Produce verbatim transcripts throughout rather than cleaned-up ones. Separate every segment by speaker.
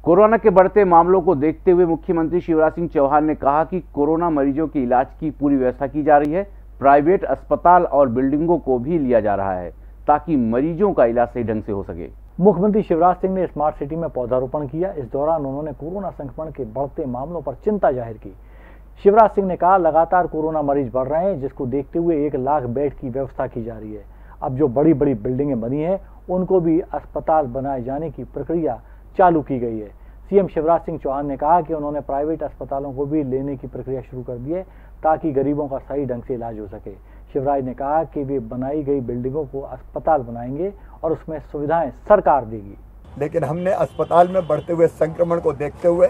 Speaker 1: Corona के बढ़ते मामलों को देखते हुए मुख्यमंत्री शिवराज सिंह चौहान ने कहा कि कोरोना मरीजों के इलाज की पूरी व्यवस्था की जा रही है। प्राइवेट अस्पताल और बिल्डिंगों को भी लिया जा रहा है ताकि मरीजों का इलाज सही ढंग से हो सके।
Speaker 2: मुख्यमंत्री शिवराज सिंह ने स्मार्ट सिटी में पौधारोपण किया। इस दौरान उन्होंने कोरोना संक्रमण के बढ़ते मामलों पर चिंता जाहिर की। शिवराज सिंह ने कहा, लगातार कोरोना मरीज बढ़ रहे हैं, जिसको देखते हुए एक लाख बेड की व्यवस्था की जा रही है। अब जो बड़ी बड़ी बिल्डिंगें बनी हैं, उनको भी अस्पताल बनाए जाने की प्रक्रिया चालू की गई है। सीएम शिवराज सिंह चौहान ने कहा कि उन्होंने प्राइवेट अस्पतालों को भी लेने की प्रक्रिया शुरू कर दी है ताकि गरीबों का सही ढंग से इलाज हो सके। शिवराज ने कहा कि वे बनाई गई बिल्डिंगों को अस्पताल बनाएंगे और उसमें सुविधाएं सरकार देगी।
Speaker 3: लेकिन हमने अस्पताल में बढ़ते हुए संक्रमण को देखते हुए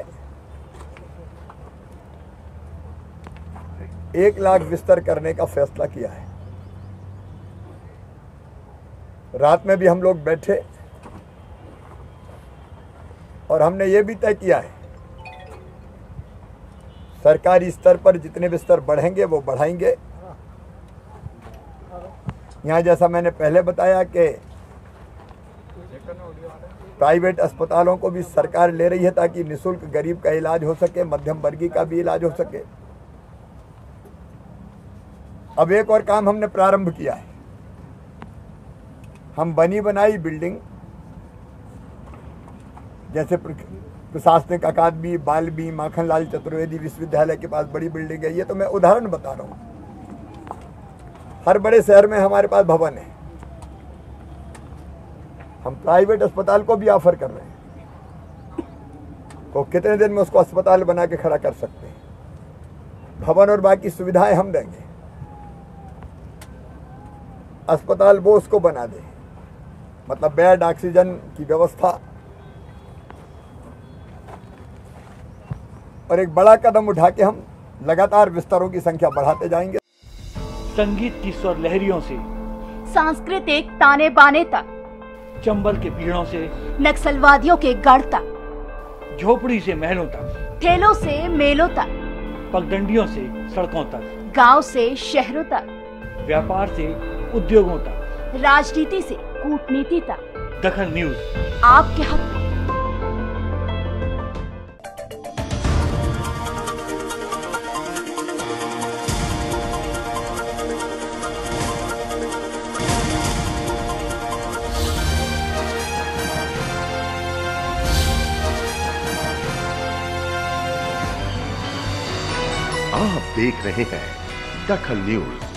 Speaker 3: एक लाख बिस्तर करने का फैसला किया है। रात में भी हम लोग बैठे और हमने ये भी तय किया है, सरकारी स्तर पर जितने बिस्तर बढ़ेंगे वो बढ़ाएंगे। यहाँ जैसा मैंने पहले बताया कि प्राइवेट अस्पतालों को भी सरकार ले रही है ताकि निःशुल्क गरीब का इलाज हो सके, मध्यम वर्गीय का भी इलाज हो सके। अब एक और काम हमने प्रारंभ किया है। हम बनी बनाई बिल्डिंग जैसे प्रशासनिक अकादमी, बालबी, माखनलाल चतुर्वेदी विश्वविद्यालय के पास बड़ी बिल्डिंग है। ये तो मैं उदाहरण बता रहा हूँ। हर बड़े शहर में हमारे पास भवन है। हम प्राइवेट अस्पताल को भी ऑफर कर रहे हैं को कितने दिन में उसको अस्पताल बना के खड़ा कर सकते हैं। भवन और बाकी सुविधाएं हम देंगे, अस्पताल वो उसको बना दे, मतलब बेड, ऑक्सीजन की व्यवस्था। और एक बड़ा कदम उठा के हम लगातार बिस्तरों की संख्या बढ़ाते जाएंगे।
Speaker 2: संगीत की स्वर लहरियों से
Speaker 4: सांस्कृतिक ताने बाने तक,
Speaker 2: चंबल के पीड़ों से
Speaker 4: नक्सलवादियों के गढ़ तक,
Speaker 2: झोपड़ी से महलों तक,
Speaker 4: ठेलों से मेलों तक,
Speaker 2: पगडंडियों से सड़कों तक,
Speaker 4: गांव से शहरों तक,
Speaker 2: व्यापार से उद्योगों तक,
Speaker 4: राजनीति से कूटनीति तक,
Speaker 2: दखल न्यूज
Speaker 4: आपके हक में।
Speaker 5: आप देख रहे हैं दखल न्यूज।